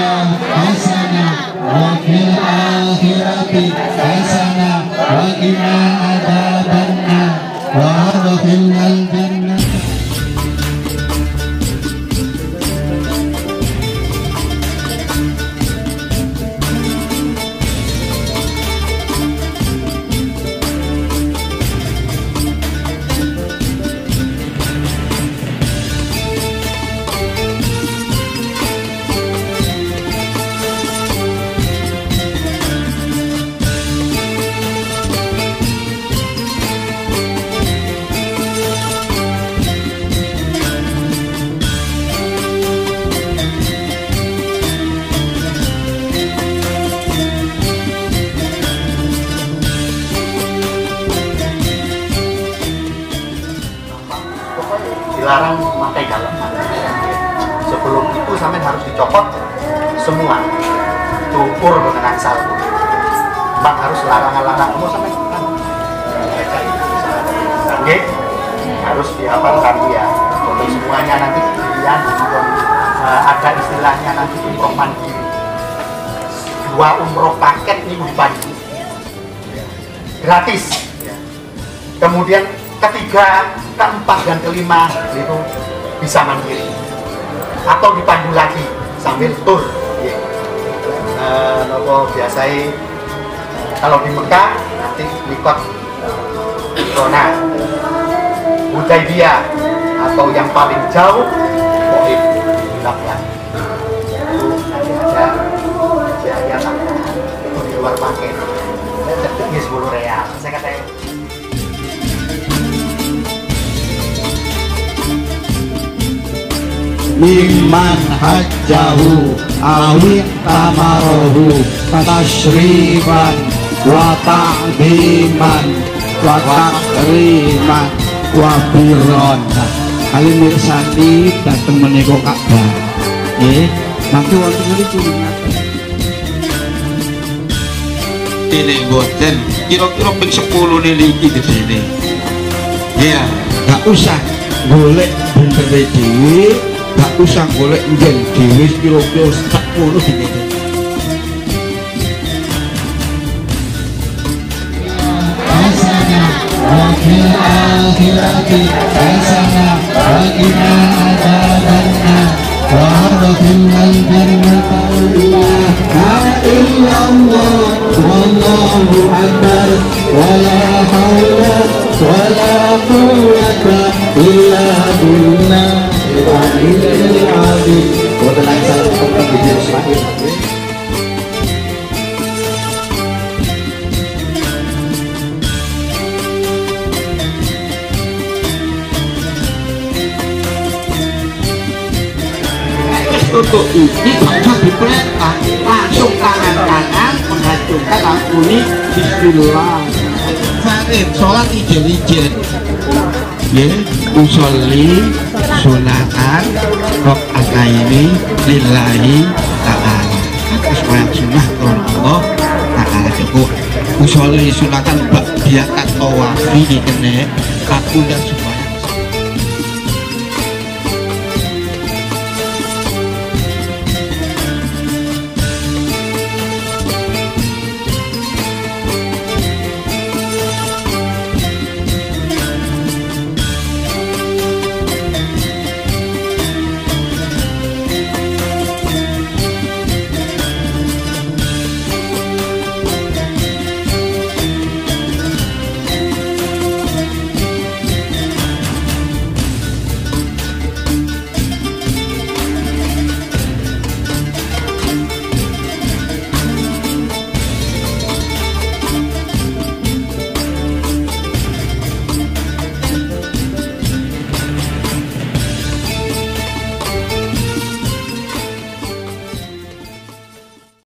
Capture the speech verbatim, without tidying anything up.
hasanah wa fil akhirati hasanah wa qina adzabannar wa adkhilnal jannah. Dilarang memakai dalaman. Sebelum itu sampai harus dicopot semua, diukur dengan saldo. Mbak harus larangan-larangan kamu sampai kan oke, harus dihafalkan dia. Untuk semuanya nanti pilihan uh, ada istilahnya nanti umroh mandiri. Dua umroh paket minggu pagi gratis. Kemudian ketiga, keempat dan kelima itu bisa mandiri atau dipandu lagi sambil tur. Nah, nopo biasanya kalau di Mekah nanti mikot zona Hudaybiyah atau yang paling jauh Moib Bilablan. Itu nanti ada biaya tambahan itu di luar paket. Ini sepuluh real. Saya katakan mimman hajjahu awit tamarohu tashrifan wa ta'ziman wa takriman wa birron. Kali mirsani dateng menika Ka'bah nggih nanti wonten niku ini boten kira-kira ping sepuluh niki gedene ya gak usah golek bener dhewe, gak usah golek njen dhewe kira-kira sak ngono dene. Hasanah wa fil akhirati hasanah wa qina adzabannar wa adkhilnal jannata. La illallah wallahu akbar wa la haula wa la quwwata illa billah. Boten angsal tentang biji Ismail. Untuk ini baca diperintah langsung tangan kanan menghacungkan lampu ini bismillah. Farid sholat ijen-ijen ya usolli sunatan rakaat ini lillahi ta'ala sesuai sunnah Allah ta'ala. Cukup usolli sunatan biakat tawafi ini kene aku dan